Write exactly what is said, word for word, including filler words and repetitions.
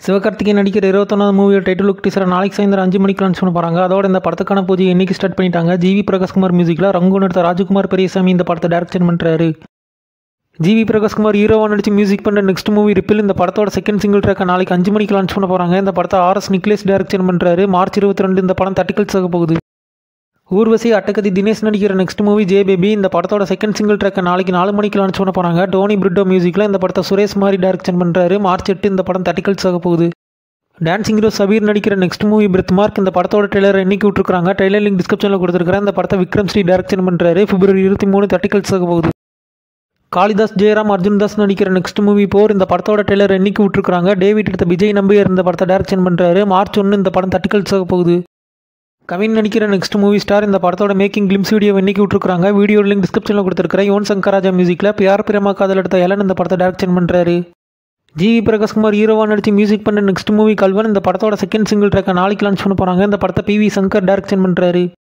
சிவகார்த்திகேயன் நடிக்கிற இருபத்தொன்னாவது மூவியோட title look டீசரை நாளைக்கு சாயந்தரம் அஞ்சு மணிக்கு லான்ச் பண்ண போகிறாங்க. அதோட இந்த படத்துக்கான பூஜை இன்னைக்கு ஸ்டார்ட் பண்ணிட்டாங்க. ஜிவி பிரகாஷ்குமார் மியூசிக்கில் ரங்கூன் எடுத்த ராஜ்குமார் பெரியசாமி இந்த படத்தை டைரக்ஷன் பண்ணுறாரு. ஜிவி பிரகாஷ்குமார் ஹீரோவாக நடிச்சு மியூசிக் பண்ணுற நெக்ஸ்ட் மூவி ரிப்பில் இந்த படத்தோட செகண்ட் சிங்கிள் ட்ராக்கை நாளைக்கு அஞ்சு மணிக்கு லான்ச் பண்ண போகிறாங்க. இந்த படத்தை ஆர் எஸ் நிக்லேஸ் டைரக்ஷன் பண்ணுறாரு. மார்ச் இருபத்தி ரெண்டு இந்த படம் தட்டிக்கல்ஸ் ஆக போகுது. ஊர்வசி அட்டகதி தினேஷ் நடிக்கிற நெக்ஸ்ட் மூவி ஜே பேபி இந்த படத்தோட செகண்ட் சிங்கிள் ட்ராக்கை நாளைக்கு நாலு மணிக்கு லான்ச் பண்ண போகிறாங்க. டோனி பிரிட்டோ மியூசிக்கில் இந்த படத்தை சுரேஷ் மாரி டைரக்ஷன் பண்ணுறாரு. மார்ச் எட்டு இந்த படம் தட்டிக்கல்ஸ் ஆக போகுது. டான்சிங் ஹீரோ சபீர் நடிக்கிற நெக்ஸ்ட் மூவி பிரித் மார்க் இந்த படத்தோட ட்ரெய்லர் இன்னைக்கு விட்டுருக்காங்க. ட்ரெய்லர் லிங்க் டிஸ்கிரிப்ஷனில் கொடுத்துருக்காங்க. இந்த படத்தை விக்ரம் ஸ்ரீ டைரக்ஷன் பண்ணுறாரு. பிப்ரவரி இருபத்தி மூணு தட்டிக்கல்ஸ் ஆக போகுது. காளிதாஸ் ஜெயராம் அர்ஜுன் தாஸ் நடிக்கிற நெக்ஸ்ட் மூவி போர் இந்த படத்தோட ட்ரெய்லர் இன்னைக்கு விட்டுருக்காங்க. டேவிட் எடுத்த விஜய் நம்பியார் இந்த படத்தை டைரக்ஷன் பண்ணுறாரு. மார்ச் ஒன்று இந்த படம் தட்டிக்கல்ஸ் ஆக போகுது. கவின் நடிக்கிற நெக்ஸ்ட் மூவி ஸ்டார் இந்த படத்தோட மேக்கிங் கிளிம்ஸ் வீடியோ இன்னைக்கு விட்டுருக்காங்க. வீடியோ லிங்க் டிஸ்கிரிப்ஷனில் கொடுத்துருக்கிறேன். யுவன் சங்கர் ராஜா மியூசிக்கில் பியார் பிரேமா காதல் எடுத்த எலன் இந்த படத்தை டைரக்ஷன் பண்ணுறாரு. ஜிவி பிரகாஷ்குமார் ஹீரோவாக நடிச்சு மியூசிக் பண்ண நெக்ஸ்ட் மூவி கல்வன் இந்த படத்தோட செகண்ட் சிங்கிள் ட்ராக்கை நாளைக்கு லான்ச் பண்ண போகிறாங்க. இந்த படத்தை பி வி சங்கர் டைரக்ஷன் பண்ணுறாரு.